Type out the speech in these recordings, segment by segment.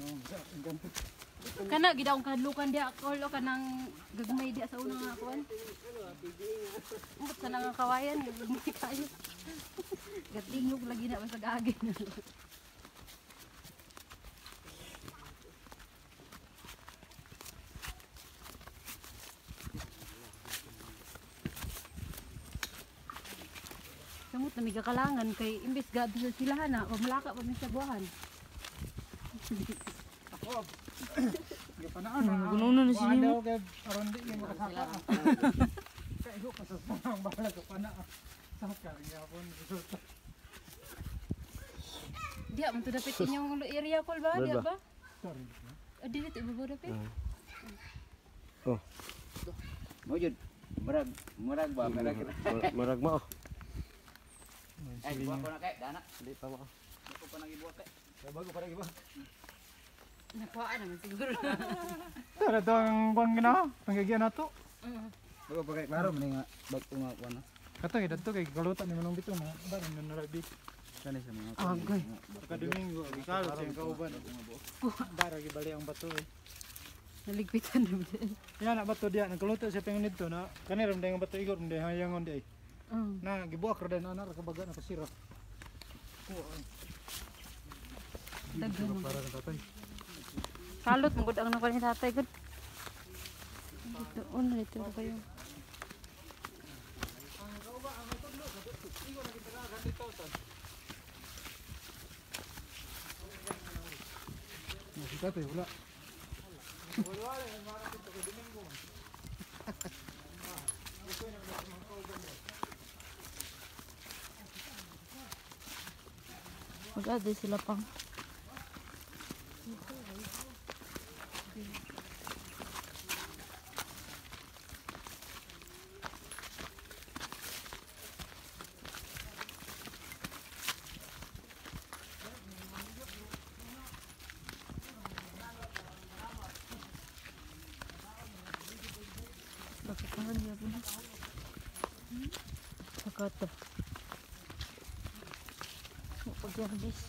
Kana gid akong kahadlukan dia ako kanang gagmay dia sa unang akuan. Umot sa nang kawayan gagmay kayo. Gatingog lagi na sa gagin. Samot na may kakalangan kay imbes gado sa silahan na pamalaka pa min sa buwan. Ako. Gapanaan na. Gununo na siya Daw kay aron di yung makasaka. Kay ho pasas mo ang bala ka pana. Saka gyapon resulta. Dia man to dapat inyong area call ba dia ba? Sorry. Dili ti ibo dapat. Oh. Mo jud. Murag ba Marag mo. Ay, buwa ko na kay dana. Hindi pa mo. Ako pa nang ibuwa kay. Bago pa iba. Nakuhaan naman siguro. Tara to ang kuan gina, panggagyan nato. Bago pa kay klaro man nga bag nga kuan na. Kato kay dito kay kalutan ni manong bito na baron na narabi. Kani sa mga. Agay. Kadomingo ikalo sa kauban. Bara gibali ang bato eh. Naligpitan na ba? Yan na bato dia nagkaluto siya pengen nito na kaniram dai nga bato igor ndai hayangon dai. Na gibuak ra na ra kabaga na kasira. Daghan mo. Para ka tatay. Salot mo gud ang nako ni tatay gud. Dito on dito kayo. Si tatay wala. Magada sila pang. Bakit dia pun? Kata. Pagi habis.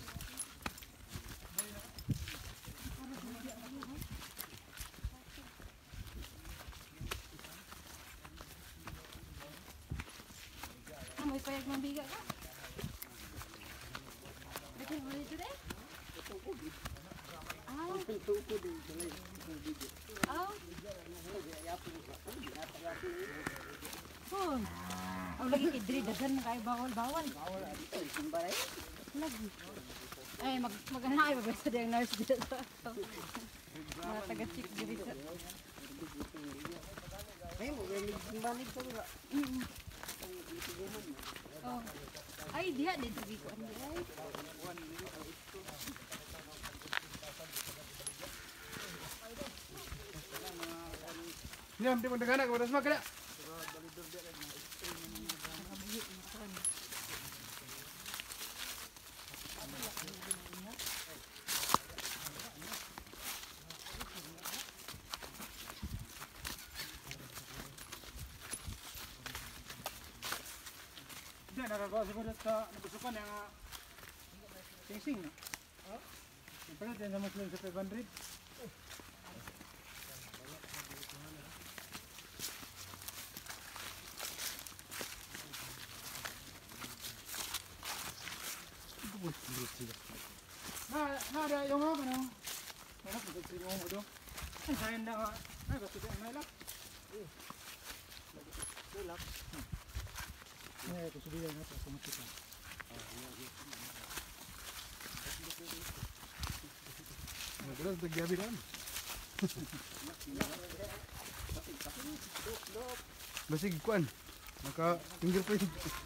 May payag mabiga ka? Bikin mo dito rin? Ang lagi kidri, dagan na kayo bawal-bawal. Lagi. Ay, mag-anay ba sa diyang nurse dito? Mga taga-chick dito. Ay mo balik ko ba? Oh. Ay, diha dito dito ano ay. Diam di mandagana ka badas makada. Dia nakagawa siguro sa nabusukan yang sing-sing. Oh. Pero din sa Muslim sa 500. Ada yung apa no? Ano po sa mo do? Sayang na nga. Ay, kasi ang nailak. Nailak. Ini itu sudah na sa kumita. Magras bagyabi ran. Basig kuan. Maka fingerprint.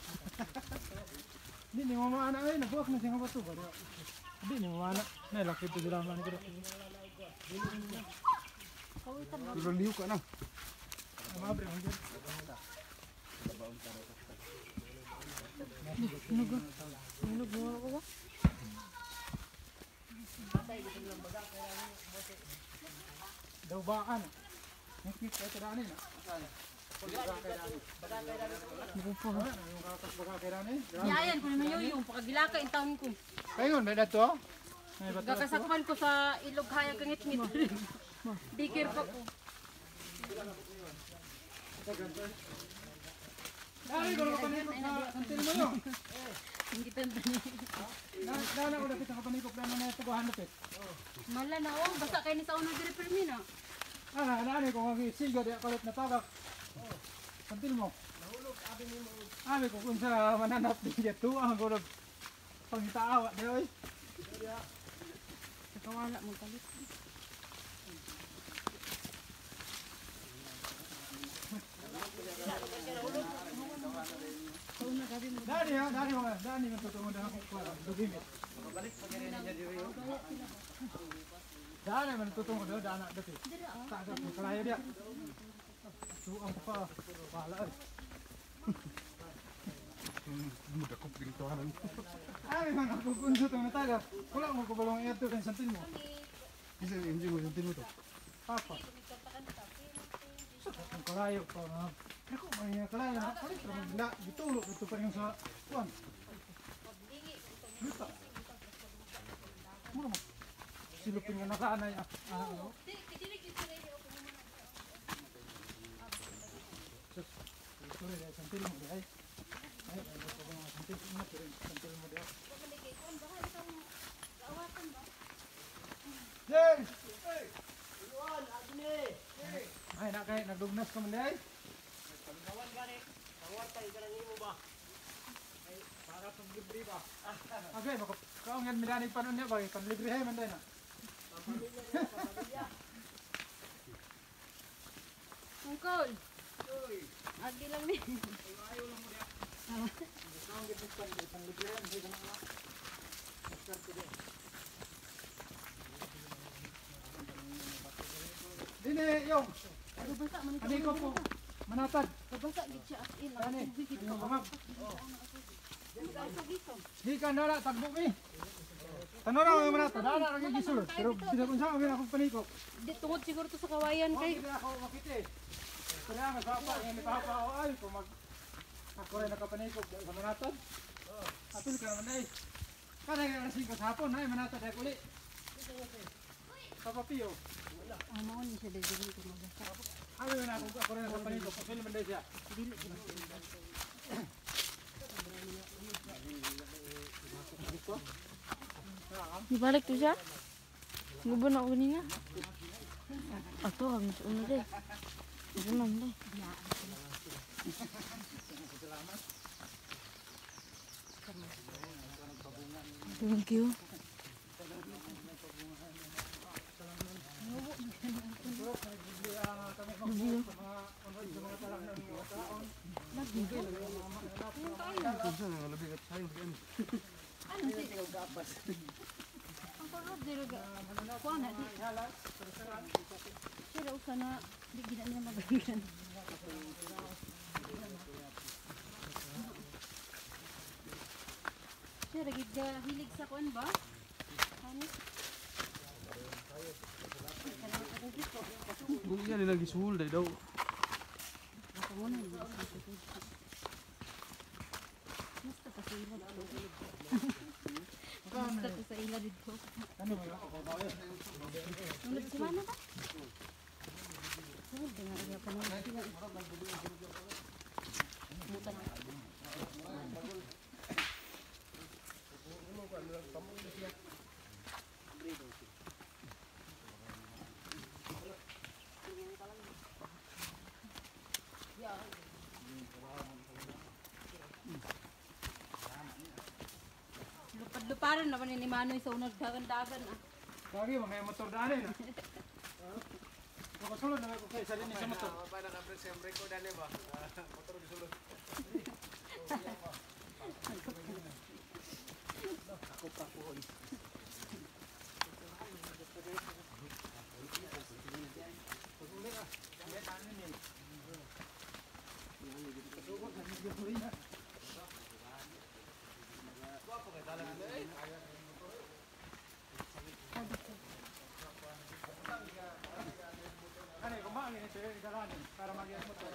Hindi ni mama anak ay nabuak na siya bato ba. Hindi ni mama anak. Nailak ito sila man ko. Pero liu ka na. Mabre ang dyan. Ano ba ako ba? Daw baan. Nakit ito daanin na. Yayan ko naman yung pagagilaka in taon ko. Kayon, may dato? Ay, ba't Gakasakpan ko sa ilog hayag kangit-ngit. Dikir pa ko. Dali ko na kapanikop sa santil mo no. Hindi tanda niya. Dala ko na kita kapanikop na ito ko hanapit. Mala na oh, basta kayo ni sa unang dire na. Ano ko magisiga di kalit na tagak. Santil mo. Abi ko kung sa mananap din dito ang ko pangitaawa di oy. Kawala mo kalit. Dani man tutungod ako ko dugimit. Dani man tutungod do dana dati. Tagak mo kalayo dia. Suang pa wala. Muda ko pintuan. Abi man ako kunso tong tagak. Wala mo ko balong ito kan santil mo. Isa hindi mo santil mo to. Papa. Ang kalayo pa na. Ako may kalayo na. Palit ra mo gitulog ito pa yung sa kuan. Lupa. Mo. Silupin nga nakaanay ano. Sorry, santil mo dai. Ay, ko mga santil mo pero santil mo dai. Hey! Hey! Luan, agni. Ay, nakay nagdugnas ka man dai. Kawan gani. Kawan tay garang imo ba? Ay, para pang libre ba? Okay, makaungan mi dani panon niya ba? Panlibre hay man dai na. Uncle. Agi lang ni. Dini, yung. Basa man ito. Ani ko po. Manatad. Basa gid siya as in. Ani. Bigit Yung ko. mamag. Sa gito. Di ka na tagbo mi. Tanong na yung manatad. Dala ra gyud gisulod. Pero bisa kun sa ako paniko. Di tungod siguro to sa kawayan kay. Hindi ako makita eh. Kaya nga sa pa, hindi pa ako ay kung mag ako rin nakapanikop sa manatad. Atul ka naman ay. Kada nga lasing ko sa hapon ay manatad ay kuli. Papa Pio. Ano ni siya dili ko mabasa. Ano na ako rin nakapanikop. Kasi naman day siya. Dili. Dibalik tuh siya. Ngubon ako kanina. Ato, habis una deh. Ganun deh. Thank you. Kunsa na lebih kat sayang kan. Ano si ang parod dili ga. Kuan na di. Sila usa na di gina niya magagan. Sila gid ga hilig sa kuan ba? Ano? Kung yan lagi sul day daw. Musta pa sa ila dito? Musta pa sa ila dito? Ano ba ako ba? Nunod si Mana ba? Nunod nga iya pa nunod sila. Mutan. Lupad-luparan naman ni Manoy sa unang dagan-dagan ah. Lagi mga motor daan eh. Kasulod na ko kay salin sa motor. Pa na ka sa brake dane ba? Motor gisulod. Ako pa po. Ano, kumain ni sir dalanin para magyas motor.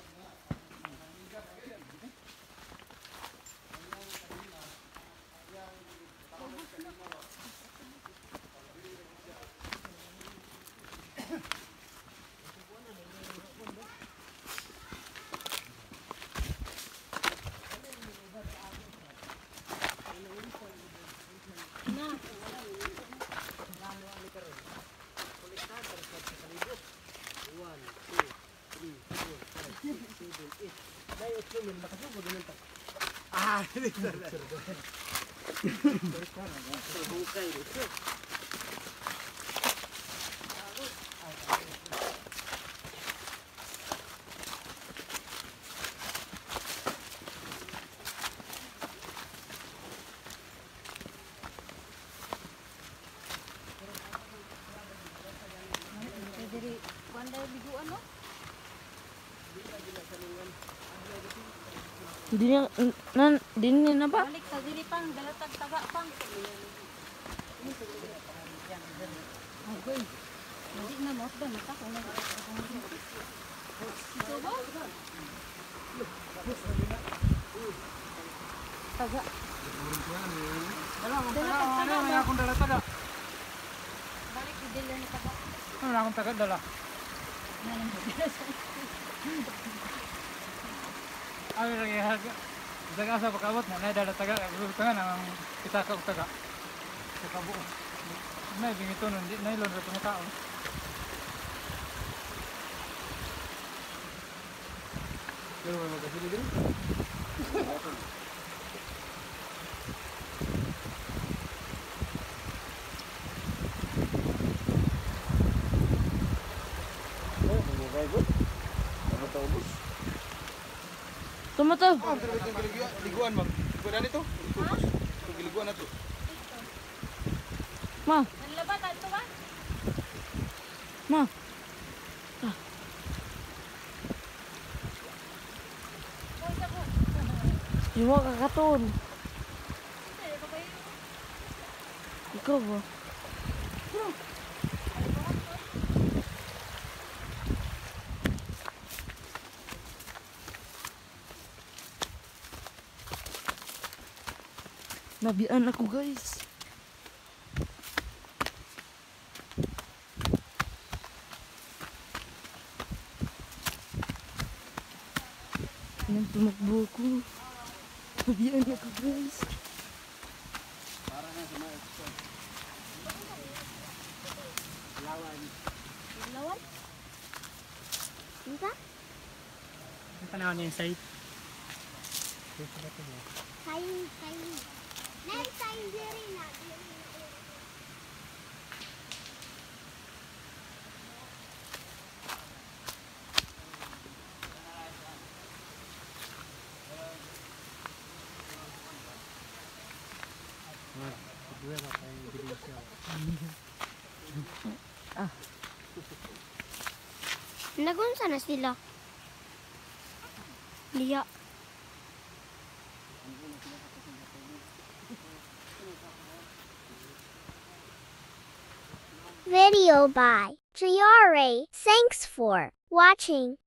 Ah, ini Jadi pandai biguan no? Dini apa? Balik sa diri pang dalatag taga pang. Okay. Hindi na mo da mata ko na. Ito ba? Taga. Ano may akong dala-taga? Balik di dila na taga. Ano na akong taga-dala? Ay, lagi haga. Daga sa pagkabot na dala-taga. Gusto nga nang kita ka taga. Sa kabuo. May bingito nun, nailon na tumataon. Pero may magkasili din. Oh, mga good. Ano to ubos? Tumato. Ah, pero ito liguan mag. Liguan dito. Ubos. Liguan na to. Ma, Nanlabat ato ba? ma. Yung mga kakaton. Ikaw ba? Nabian ako guys. Nang tumakbo ko. Nabian ako guys. Lawan? Isa? Ang tanaw niya yung site. Kain. Nen kain diri na. Nagunsa na sila? Liya. Video by Triore. Thanks for watching.